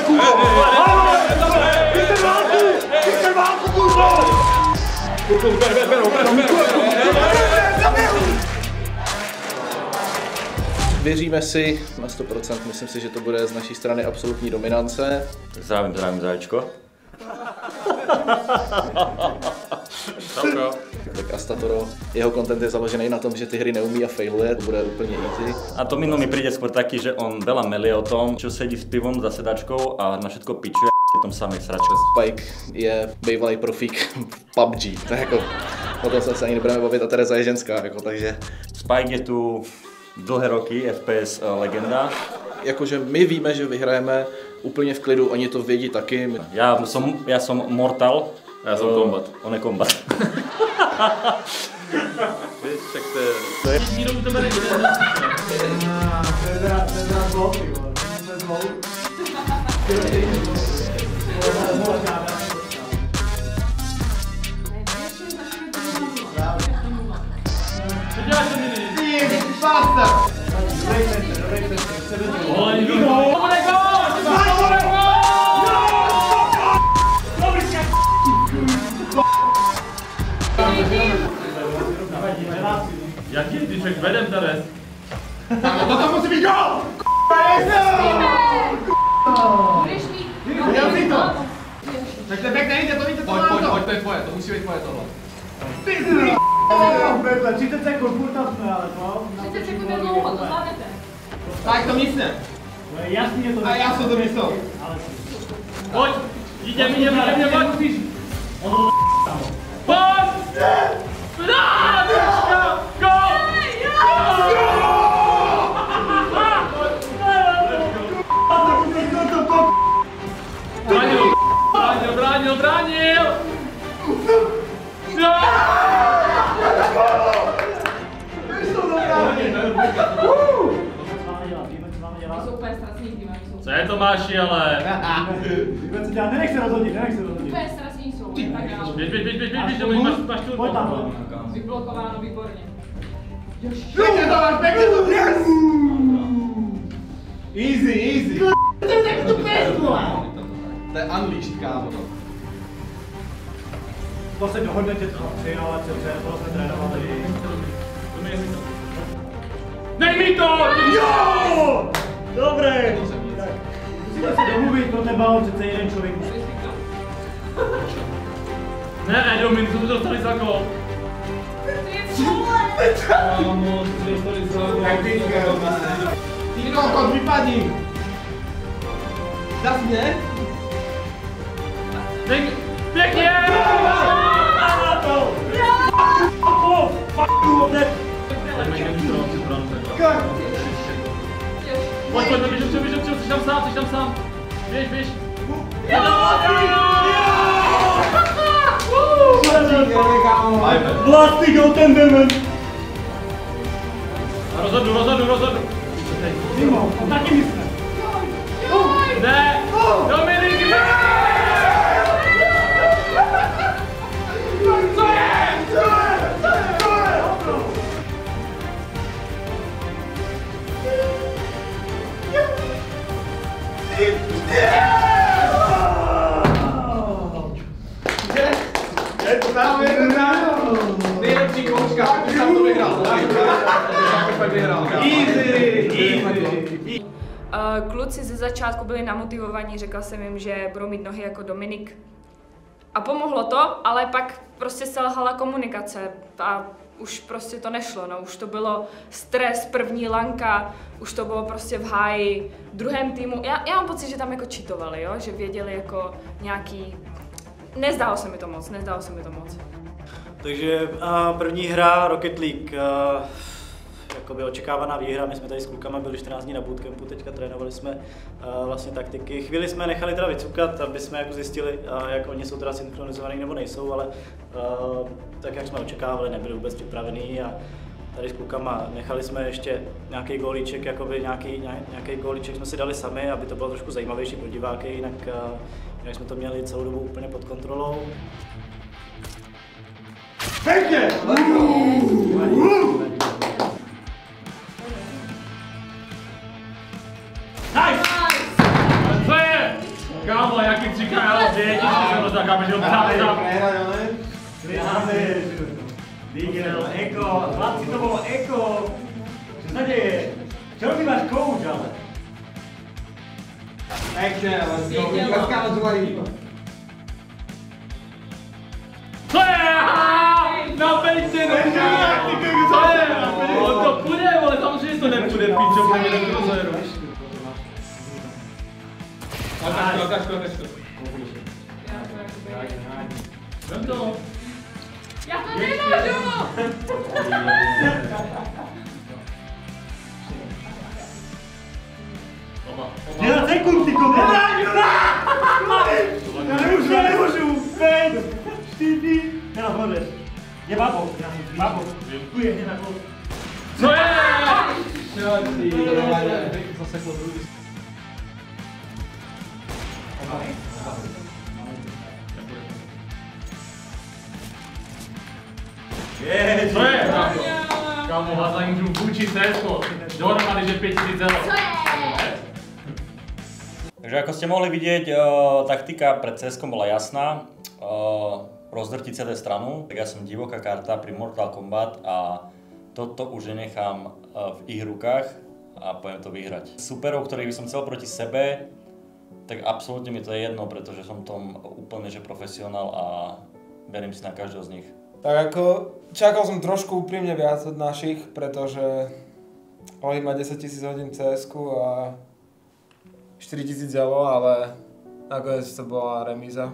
Věříme si na 100%, myslím si, že to bude z naší strany absolutní dominance. Zdravím, Zaječko. Tak Astatoro, jeho content je založený na tom, že ty hry neumí a failuje, to bude úplně easy. A to mi príde skôr taký, že on veľa melie o tom, čo sedí s pivom za sedačkou a na všetko pičuje v tom samej sračke. Spike je bývalý profík v PUBG, tak jako o tom se ani nebudeme bavit a Tereza je ženská, jako, takže... Spike je tu dlhé roky, FPS legenda. Jakože my víme, že vyhrajeme úplně v klidu, oni to vědí taky. Ja som Mortal. Já jsem Kombat. On je Kombat. Víš, tak to je... Nikdo u tebe nejde. Basta! Jaký ty však vedem Teres? No to musí být gol! Budeš mít... Viděl jsi to? Tak ten back nejde, to víte, to mám to. Pojď, to je tvoje, to musí být tvoje tohle. Ty 30 sekund, furt tam jsme, ale to... 30 sekund je dlouho, to zvládnete. Tak to nic ne. Jasný je to. A já jsem to myslel. Pojď, jdem, pojď! Pojď! Rádička! Gol! Bránil! Super, strašný tým. Co je Tomáši, ale? Nenech se rozhodnit. Úplně strašný jsou. Běž, máš tu. Pojď tam. Vyblokováno, výborně. Pěkně to máš, pěkně to! Yes! Easy. To je unleashed, kámo. To se dohodnete trénovat, to jsme trénovali. Nej mi to! Jo! Dobré! Musíme se domluvit pro ten balon, přece jeden člověk musí. Ne, Domin, jsme dostali za gol. Kámo, jsme dostali za gol. Ty kokot, vypadni! Zas mě? Pěkně! Pojď, běž, jsi tam sám. Běž. Vlastní gol ten demon! A rozhodnu. Mimo, on taky myslí. Ne! Dominik, ne! Co je? Nejlepší koučka, ty sám to vyhrál. Easy. Kluci ze začátku byli namotivovaní, řekla jsem jim, že budou mít nohy jako Dominik. A pomohlo to, ale pak prostě selhala komunikace a už prostě to nešlo, no, už to bylo stres, první lanka, už to bylo prostě v háji, druhém týmu. Já mám pocit, že tam jako cheatovali, jo, že věděli jako nějaký... Nezdálo se mi to moc. Takže první hra Rocket League, jakoby očekávaná výhra, my jsme tady s klukama byli 14 dní na bootcampu, teďka trénovali jsme vlastně taktiky. Chvíli jsme nechali teda vycukat, aby jsme jako zjistili, jak oni jsou teda synchronizovaní nebo nejsou, ale tak jak jsme očekávali, nebyli vůbec připravení a tady s klukama nechali jsme ještě nějaký gólíček, jakoby nějaký gólíček jsme si dali sami, aby to bylo trošku zajímavější pro diváky, jinak jsme to měli celou dobu úplně pod kontrolou. Pěkně! Nice! Co je? Ty, se rozdákáme, že ho přáme tam. Miguel, Eko, chlapci, to bylo Eko. Co se děje? Čo ty máš kouč, ale? Action, let's go. Let's go. Co je? Na pejce, co je? On to půjde, ale samozřejmě to nepůjde, píčo, bude jeden krozéru. Akačko. Vem to. Já to nemůžu! Dělá sekund, ty komu! Já nemůžu! 5, 4, dělá hodně. Je babo, tu je, na kolo. Co je? Zaseklo druhý. Co je? Kámo, házání můžu vůči CSko. Dohromady, že 5-4 zelo. Co je? Takže ako ste mohli vidieť, taktika pred CS-kom bola jasná. Rozdrtiť celé stranu, tak ja som divoká karta pri Mortal Kombat a toto už nenechám v ich rukách a poviem to vyhrať. Superov, ktorých by som chcel proti sebe, tak absolútne mi to je jedno, pretože som tom úplne že profesionál a verím si na každého z nich. Tak ako čakal som trošku úprimne viac od našich, pretože Oli má 10 000 hodín CS-ku a 4000 elo, ale nakoniec to bola remíza.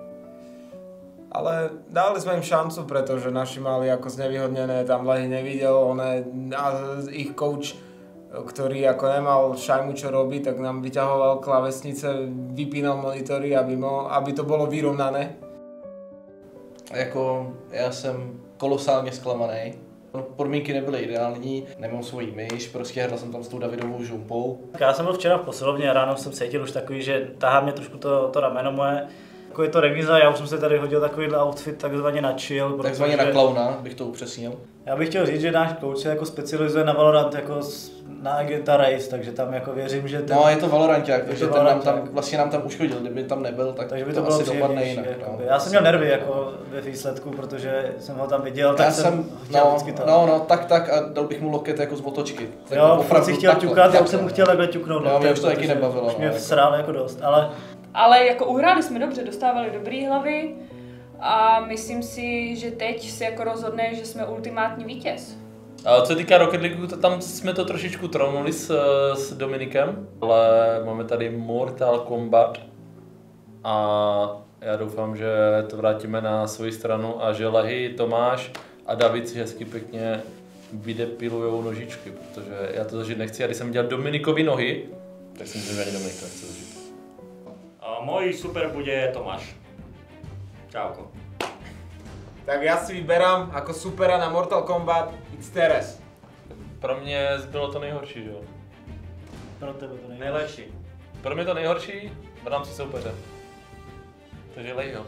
Ale dali sme im šancu, pretože naši mali ako znevýhodnené, tam Lehy nevidel, a ich coach, ktorý ako nemal šajmu čo robiť, tak nám vyťahoval klávesnice, vypínal monitory, aby to bolo vyrovnané. Jako, já jsem kolosálně zklamaný. Podmínky nebyly ideální, nemám svoji myš, prostě hrál jsem tam s tou Davidovou žumpou. Já jsem byl včera v posilovně a ráno jsem cítil už takový, že tahá mě trošku to rameno moje. Jako je to remíza, já už jsem se tady hodil takovýhle outfit takzvaně na chill. Takzvaně na klauna, bych to upřesnil. Já bych chtěl říct, že náš coach se jako specializuje na Valorant jako na agenta Race, takže tam jako věřím, že ten... No, je to Valoranťák, takže ten nám tam uškodil, kdyby tam nebyl, tak by to asi dopadne jinak. No. Já jsem měl nervy jako ve výsledku, protože jsem ho tam viděl, tak jsem chtěl vždycky to. No, tak a dal bych mu loket jako z otočky. Tak jo, fakt si chtěl ťukat, já už jsem mu chtěl takhle ťuknout. No, mě už to taky nebavilo. Už mě srál jako dost, Ale jako uhráli jsme dobře, dostávali dobrý hlavy a myslím si, že teď se jako rozhodne, že jsme ultimátní vítěz. A co se týká Rocket League, tam jsme to trošičku tronuli s Dominikem, ale máme tady Mortal Kombat a já doufám, že to vrátíme na svoji stranu a že Lehy, Tomáš a David si hezky pěkně vydepilujou nožičky, protože já to zažít nechci a když jsem dělal Dominikovi nohy, tak si myslím, že ani Dominik to nechce zažít. Môj super bude Tomáš. Čauko. Tak ja si vyberám ako supera na Mortal Kombat Xteres. Pro mě bylo to nejhorší, že jo? pro tebe to Nejlepší. Pro mě to nejhorší v rámci soupeře. Takže Lehyho.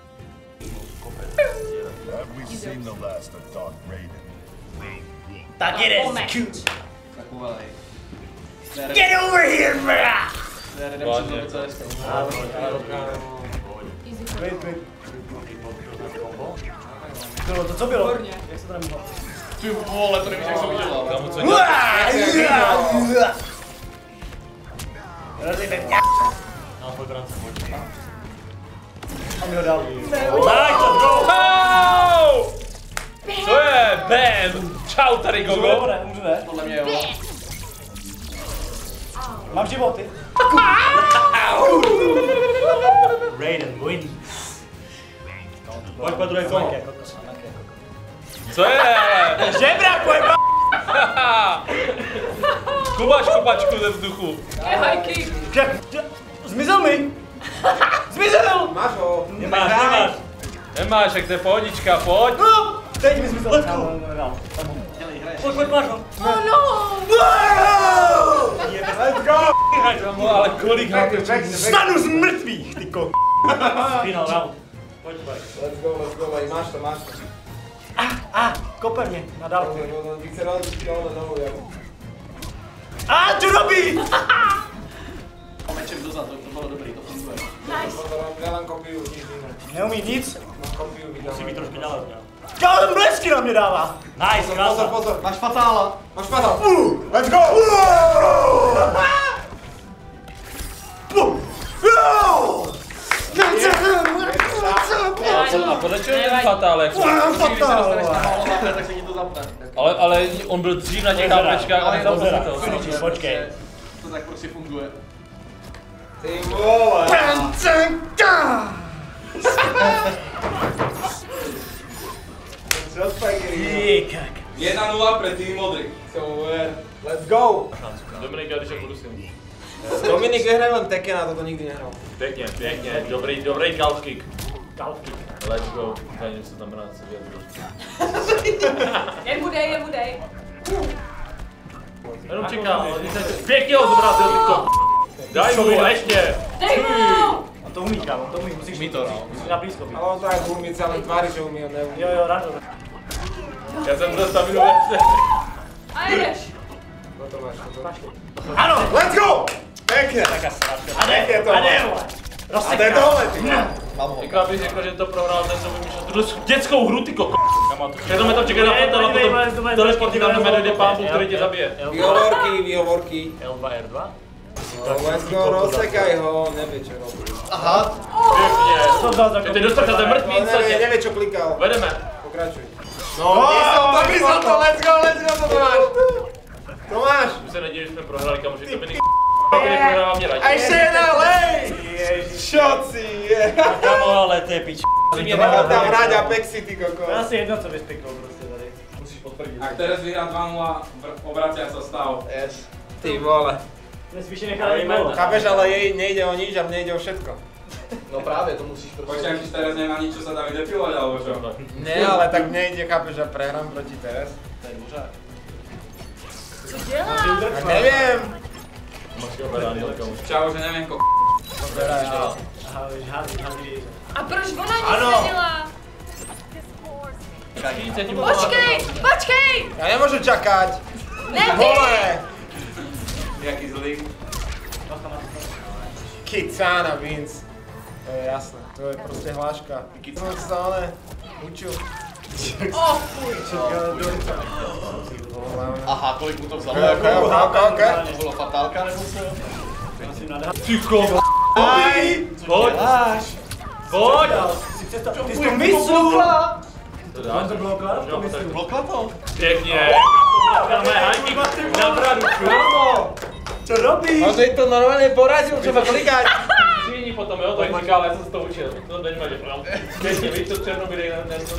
Tak it is cute. Get over here, brah! To co bylo? Jak se to nemohlo? Ty vole, to nevíš, jak jsem udělal. Tam co No, pojď brance, pojď. A mi ho dal. Nice, let's go! Co je? Bam! Čau tady, Gogo! Umřu ne? Podle mě jo. Mám životy. Raiden wins. Pojď po druhé kolo. Co je? Žebrak, pojď! Kubaš kopačku ze vzduchu. Je high kick. Zmizel mi! Zmizel! Máš ho. Nemáš. Nemáš, jak to je pohodička, pojď. No! Teď mi zmizel. Let's go. Pojď, máš ho. Oh no! Let's go! No, ale kolik máte čas? Stanu z mrtvých, ty ko... Final round. Pojď. Let's go, máš to. Kope mě, na dálku. Bych se dal na nohu, jo. Co robí? skáčem dozad, to bylo dobrý, to funguje. Nice. Já len kopiuju, nic jiné. Neumí nic? Mám kopiuju video. Musí být trošku dále. Já ten blesky na mě dává! Nice, krása. Pozor. Máš fatála. Máš fatal. Let's go! A podle čeho je ten fatál, jak Když se dostaneš na málo HP, tak se ti to zapne. ale on byl dřív na těch HPčkách a nezapnul se to. Počkej. To tak prostě funguje. Ty vole! Ty kak. 1-0 pre tým modrý. Let's go! Dominik, já když jak budu s ním. Dominik vyhraje len Tekkena, toto nikdy nehrál. Pěkně, dobrý calf kick. Calf kick. Let's go. Tady něco tam rád se vyjadřil. Je mu dej. Jenom čekám, pěkně ho zobrazil, Vítko. Daj mu, ještě. Dej mu! On to umí, kámo, to umí, musíš to, no. Musíš na blízko být. Ale on to jak umí, celý tváří, že umí, on neumí. Jo, rád. Já jsem zastavil večer. A jedeš. To máš. Ano! Let's go! Pěkně! A ne, to, a ne, A to je tohle, ty. Mám ho. Jako abych řekl, že to prohrál ten, co vymýšlel tuhle dětskou hru, ty koko. Jenom to čeká na fatal a potom teleporty tam do jde pámbu, který tě zabije. Výhovorky. L2, R2. Let's go, rozsekaj ho, nevie čo robí. Aha. Pěkně. Ty dostal ten mrtvý instantně. Nevie čo klikal. Vedeme. Pokračuj. No, myslel to, let's go, to máš. To máš. My se neděli, že jsme prohrali, kamoši, Dominik který prohrává mě radši. A ještě jedna, lej! Šoci, je. Kamo, ale to je pič. Ty mě nechal Tam hrať Apexy, ty koko. To je asi jedno, co bys piknul prostě tady. Musíš potvrdit. Ak teraz vyhrá 2-0, obracia sa stav. Yes. Ty vole. Dnes vyšší nechali gól. Chápeš, ale jej nejde o nič a mne ide o všetko. No právě, to musíš prostě. Počkaj, když teraz nemá nič, čo sa dá vydepilovať, alebo čo? Ne, ale tak mne ide, chápeš, že prehrám proti Teres. To je dvořák. Co dělá? Tak neviem. Čau, že neviem ko... Aha, hází. A proč ona nic nedělá? Počkej! Ja nemôžem čakať. Ne, ty! Vole! Jaký zlý. Kicána, Vince. To je jasné, to je proste hláška. Kicána, učil. Aha, kolik mu to vzalo? Ok. To bylo fatálka nebo co? Ty koko. Pojď. Pojď. Ty jsi to myslel! To dáš. To bylo klad? Blokla to? Pěkně. Dáme hajník na bradu. Co robíš? On to normálne porazil, třeba klikať. Přijení potom, jo, to jak říká, ale já jsem se to učil. To není vadě. Pěkně, víš, to Černobylej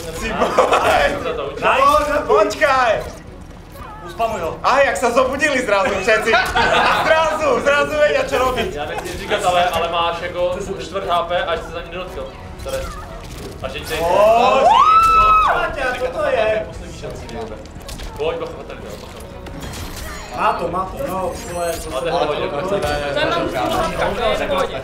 Počkaj. Uspamuj ho. Aha, jak sa zobudili zrazu všetci. Zrazu vedia, čo robiť. Já nechci říkat, ale máš jako čtvrt HP, až se za ní nedotkl. Až teď se Paťa, co to je? poslední šanci. Pojď, bacha, Má to, no, vole, co se hodě. To je mám v pohodě.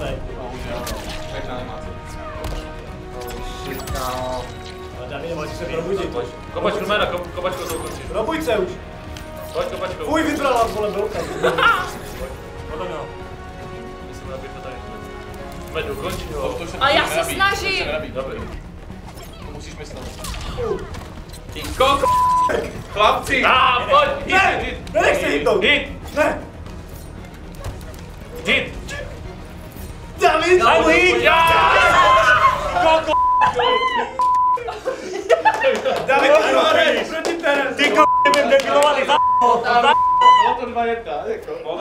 Davide, můžeš se probudit. Kopačku jména, kopačku to ukončíš. Probuď se už. Pojď kopačkou. Fuj, vybrala, vole, brouka. Potom jo. Myslím, abych to tady Medu, končí ho. A já se snažím. Dobrý. To musíš myslet. Ty koko! Chlapci! Pojď! Ne! Nenech se hitnout! Hit! Ne! Hit! David! Hit! Koko! David, proti Teres! Ty k***, nevím, debilovali za Bylo to 2-1, jako.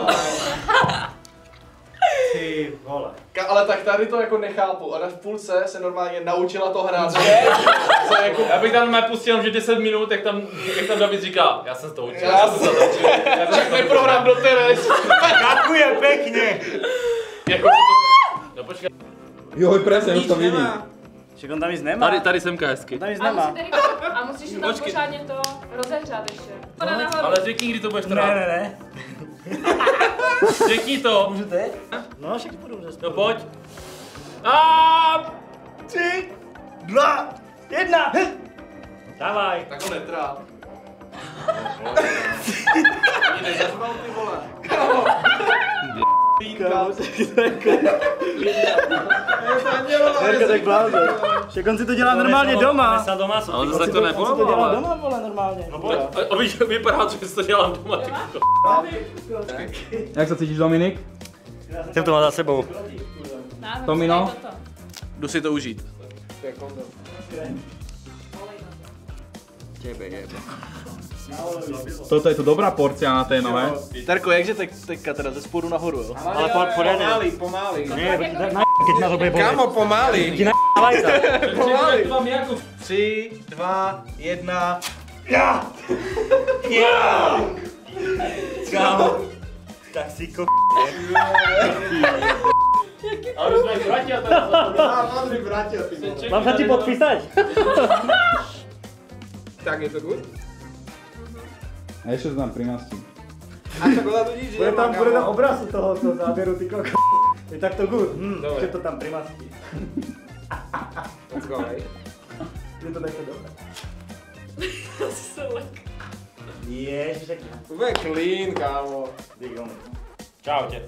Ty vole. Ale tak tady to jako nechápu. Ona v půlce se normálně naučila to hrát. Jako... Já bych tam pustil, že 10 minut, jak tam David říká, já jsem to učil. Čak neprohrám do Teres. Ďakuje pekne. Jako to... No počkej. Jo, presne, už to vidím. Však on tam nic nemá. Tady semka hezky. Tam nic A nemá. musíš to tam pořádně to rozehřát ještě. Pojď nahoru. Ale řekni, kdy to budeš trvat. Ne. Řekni to. Můžu teď? No, však půjdu zase. No pojď. A 3, 2, 1. Dávaj. Tak ho netráp. Nezařval ty vole. Herka, tak blázen. Však on si to dělá normálně doma. Ale zase tak to On si to dělá nepomohl. doma, vole, normálně. A vypadá, že si to dělám doma, ty kokos. Jak se cítíš, Dominik? Jsem to má za sebou. Tomino? Jdu si to užít. Toto je to dobrá porcia na té nohe. Terko, jakže teďka teda ze spodu nahoru, jo? Ale pořádně. Pomaly. Ne, keď ma to bude bolet. Kámo, pomaly. Ti na vajca. Pomaly. 3, 2, 1. Kámo. Tak si ko... Ale už mají bratia teda. Mám sa ti podpísať? Tak je to good? A ešte to tam primastím. A čokoládu nič Bude tam obraz tohoto záběru, ty koko. Je tak to good, Dobre. že to tam primastí. Let's go, hej. Je to takto dobré. Asi se lek. Ježišek. To bude clean, kámo. Čaute.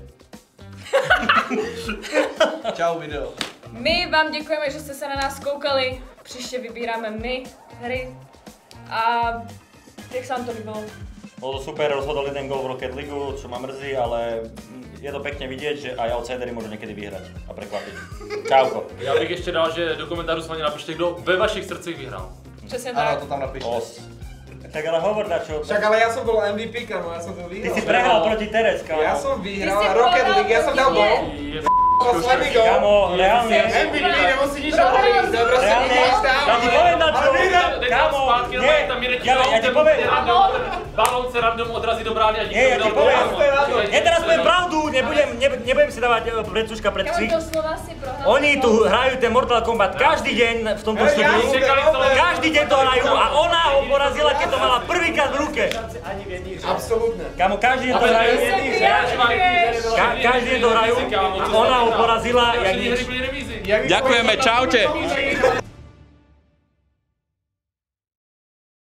Čau video. My vám děkujeme, že jste se na nás koukali. Příště vybíráme my hry. A jak se vám to líbilo? Bolo to super, rozhodol jeden gól v Rocket League, čo ma mrzí, ale je to pekne vidieť, že aj outsidery môžu niekedy vyhrať a prekvapiť. Čauko. Já bych ještě dal, že do komentářů s vámi napište, kdo ve vašich srdcích vyhrál. Přesně Ano, tak. to tam napište. Os. Tak ale hovor dačo. Však ale ja som bol MVP, kámo, ja som to Ty vyhral. si prehral proti Teres, kámo. Ja som vyhral Ty si Rocket prohral League, ja som dal proti gól. Je Posledný gól. Kámo, reálne. MVP, nemusí nič hovoriť, to je proste Reálne. nič Ja tam. ti poviem dačo. Kámo, Kámo, nie. Ja ti poviem. balón se random odrazí do brány a Nie, ja ti poviem. Ja teraz poviem pravdu, nebudem si dávať predsúška pred Kámo, ksich. doslova si prohrál. Oni tu hrajú ten Mortal Kombat každý deň v tomto štúdiu. Každý deň to hrajú a ona ho porazila, keď to mala prvýkrát v ruke. Absolútne. Kámo, každý deň to hrajú. Každý deň to hrajú a ona ho porazila, jak nič. Ďakujeme, čaute.